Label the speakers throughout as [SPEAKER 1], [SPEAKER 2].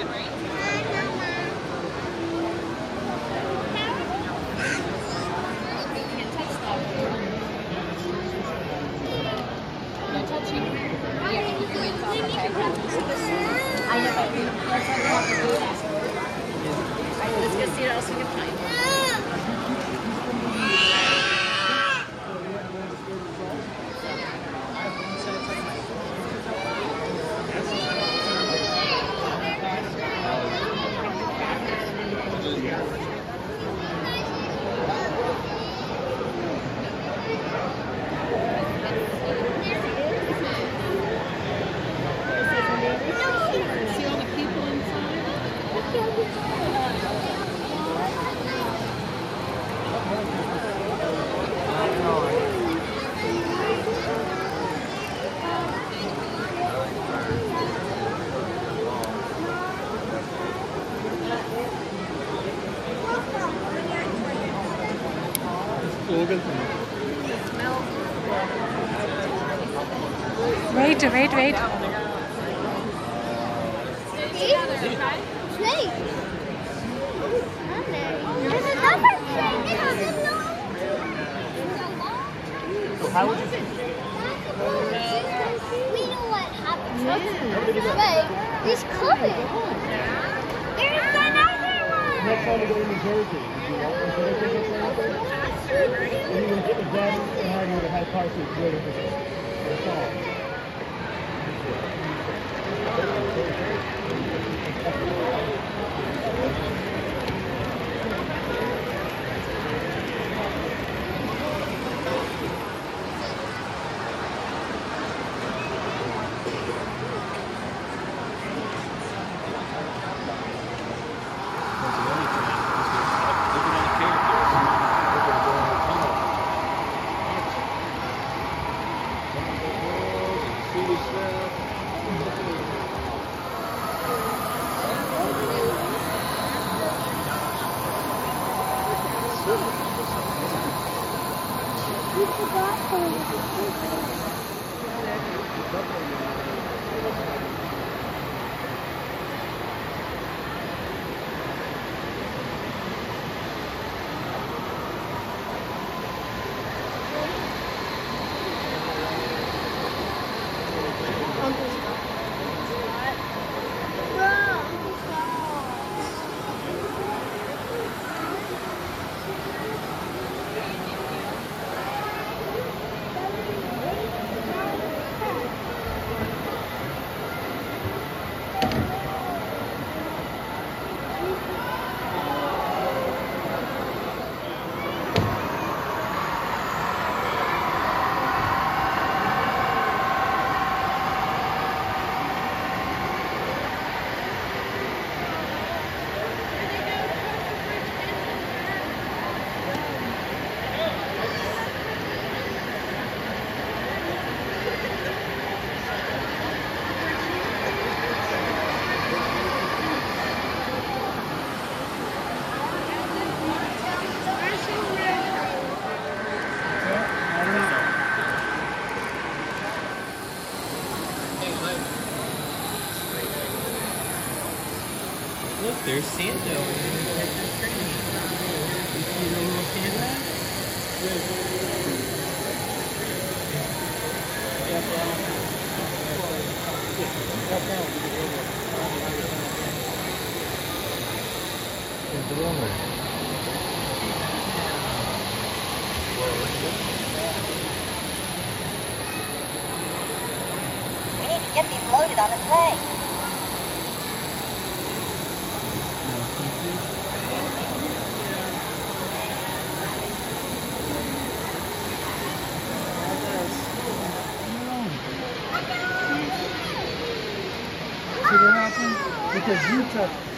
[SPEAKER 1] Let's go see what else we can find. See all the people inside?
[SPEAKER 2] Wait.
[SPEAKER 3] Snake. There's another snake.
[SPEAKER 4] How would you think?
[SPEAKER 3] We know what happened. Right. He's coming. There's another one.
[SPEAKER 4] Next time we go to New Jersey, would you want to go to New Jersey? And you would get the dad and Heidi would have had car seats waiting for them. That's all.
[SPEAKER 5] Look, there's Santa over there. You see the little Santa?
[SPEAKER 3] We need to get these loaded on the plane.
[SPEAKER 4] See what happened? Because you touched it.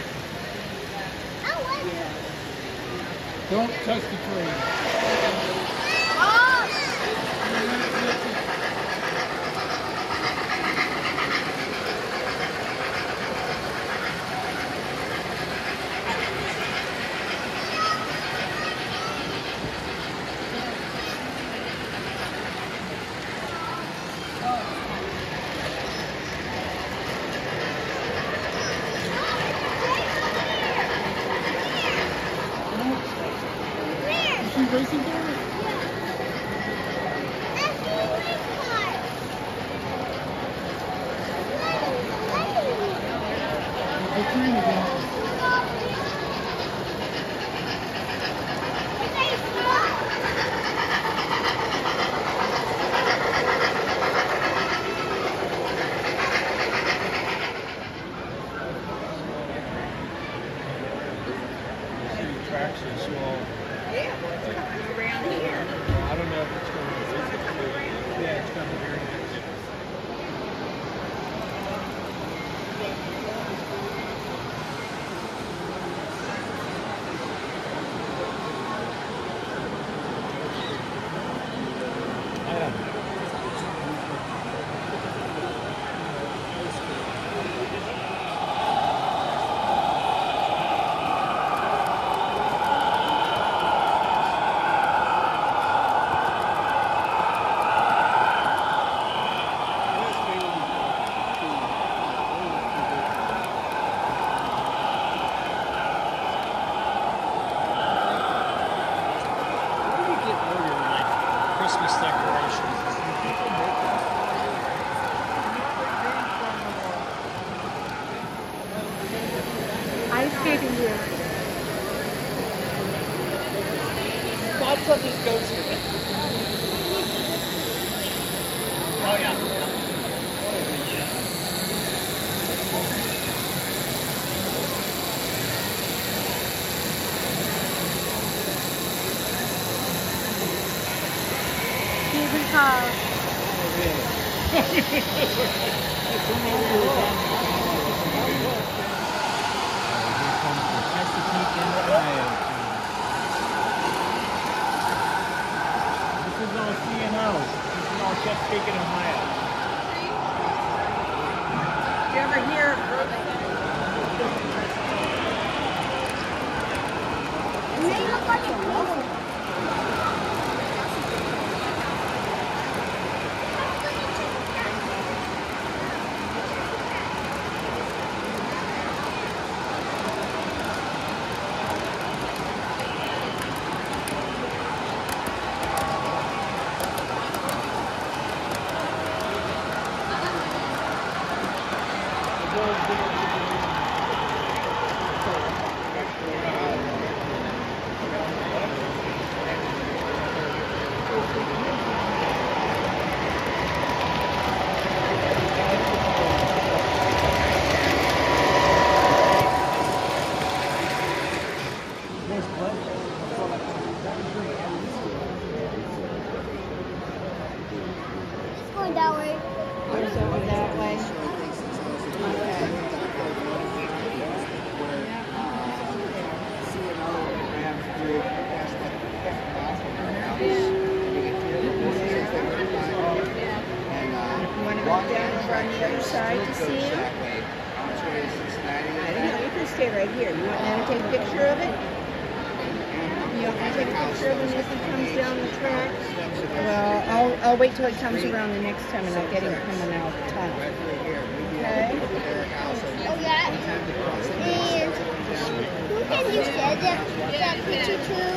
[SPEAKER 4] Don't touch the tree. Tracy doing it?
[SPEAKER 3] That's the white part.
[SPEAKER 4] What time is it?
[SPEAKER 5] Tracks are small.
[SPEAKER 1] Around here.
[SPEAKER 5] I don't know if it's going to be. Yeah, it's going to be very nice. Christmas decorations.
[SPEAKER 2] Ice skating here.
[SPEAKER 5] Lots of these goes with it. Oh yeah.
[SPEAKER 2] Cable car.
[SPEAKER 4] This is all C&O's. This is all Chesapeake and Ohio.
[SPEAKER 1] Do you ever hear
[SPEAKER 3] They look like a balloon. It's going that way.
[SPEAKER 1] Goes over that way. You want to go down over on the other side to see him? I don't know, you can stay right here. You want me to take a picture of it? You want me to take a picture of him as he comes down the track? Well, I'll wait till he comes around the next time and I'll get him coming out the tunnel. Okay?
[SPEAKER 3] Oh yeah. And who can you send that picture to?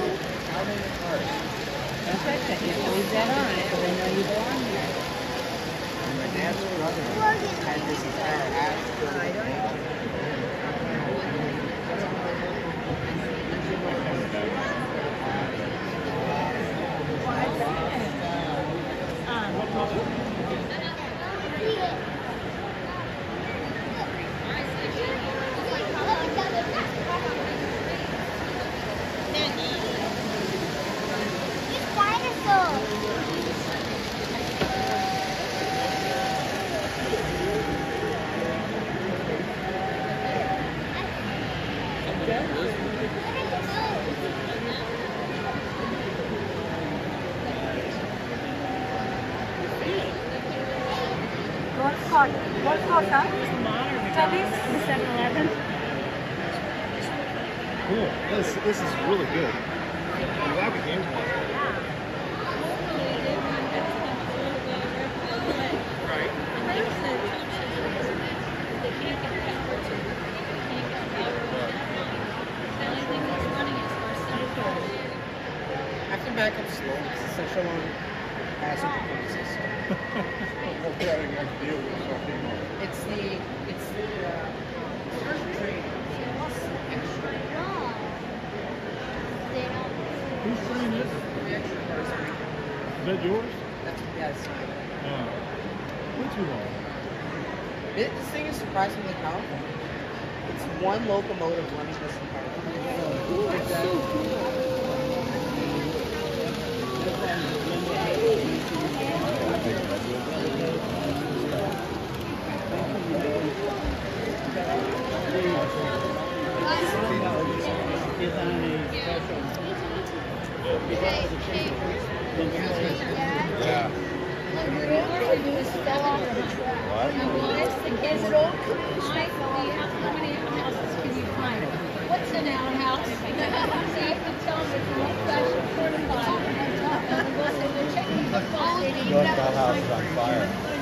[SPEAKER 1] Okay, then you have to leave that on because I know you go on there.
[SPEAKER 3] It's dinosaurs.
[SPEAKER 2] What's called that? Chubby's?
[SPEAKER 1] The 7-Eleven?
[SPEAKER 4] Cool. This is really good. I'm glad we came to one.
[SPEAKER 1] I can Such a long passenger process. It's the first train plus extra.
[SPEAKER 4] Whose train is it?
[SPEAKER 1] The extra cars.
[SPEAKER 4] Is that yours?
[SPEAKER 1] That's yes.
[SPEAKER 4] Way too long.
[SPEAKER 1] This thing is surprisingly powerful. It's one locomotive running this entire thing.
[SPEAKER 4] Yeah.
[SPEAKER 2] Is it old community street? How many houses can you find? What's an outhouse? So you can tell them it's an old-fashioned fortified. We're checking the football stadium.
[SPEAKER 6] Your house is on fire.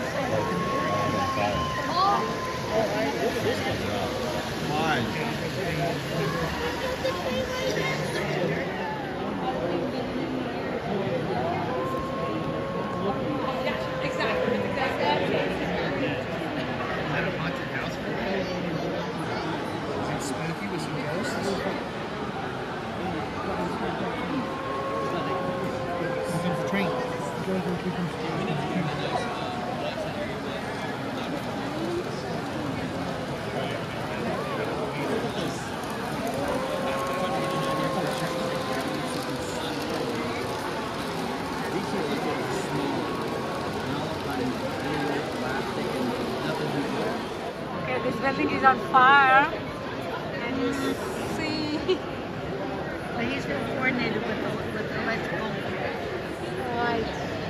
[SPEAKER 2] Okay, this building is on fire, and you see.
[SPEAKER 1] But he's real coordinated with the electrical.
[SPEAKER 2] Right.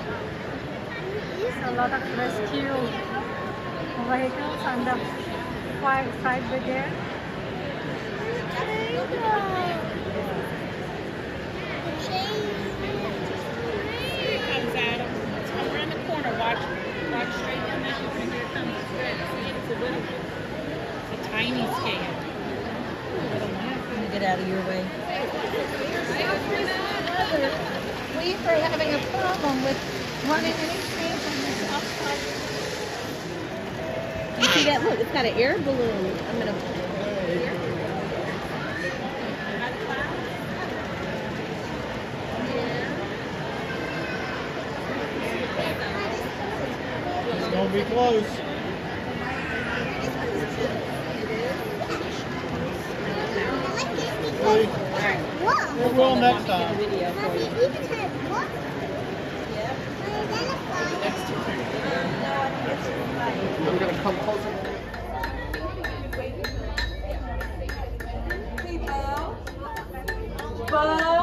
[SPEAKER 2] A lot of rescue vehicles on the fire side there.
[SPEAKER 3] Here it comes, Adam. It's around the corner. Watch straight down that. Here it comes. It's a tiny scale.
[SPEAKER 1] Get out of your way.
[SPEAKER 2] We are having a problem with running any trains on this outside.
[SPEAKER 1] You see that? Look, it's got an air balloon. I'm gonna.
[SPEAKER 4] It's gonna be close. It will next time.
[SPEAKER 1] Video for you. I'm gonna come closer.
[SPEAKER 2] Bo?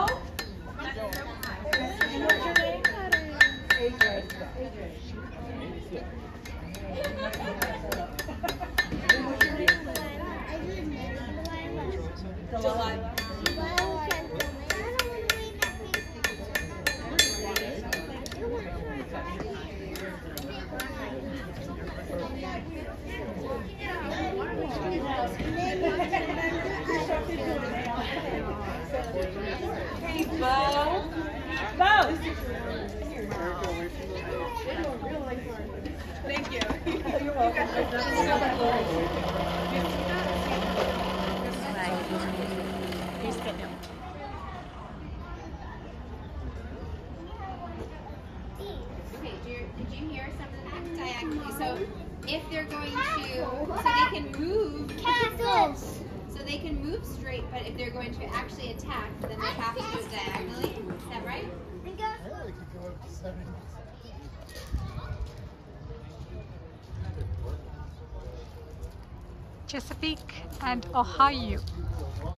[SPEAKER 2] Hey, Bo. Bo. Thank you. You're welcome.
[SPEAKER 3] Okay, did you hear some of that diagonally? So if they're going to, so they can move. Castles.
[SPEAKER 7] So they can move straight, but if they're going to actually attack, then they have to move diagonally. Is that right?
[SPEAKER 2] Chesapeake and Ohio.